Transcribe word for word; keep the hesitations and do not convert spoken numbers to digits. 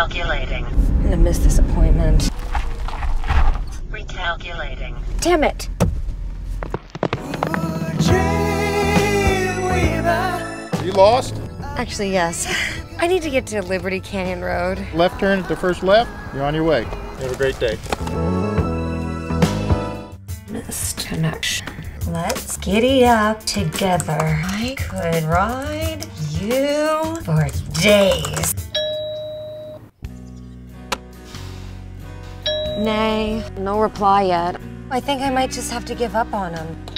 Recalculating. I'm gonna miss this appointment. Recalculating. Damn it! You lost? Actually, yes. I need to get to Liberty Canyon Road. Left turn at the first left. You're on your way. Have a great day. Missed connection. Let's giddy up together. I could ride you for days. Nay, no reply yet. I think I might just have to give up on him.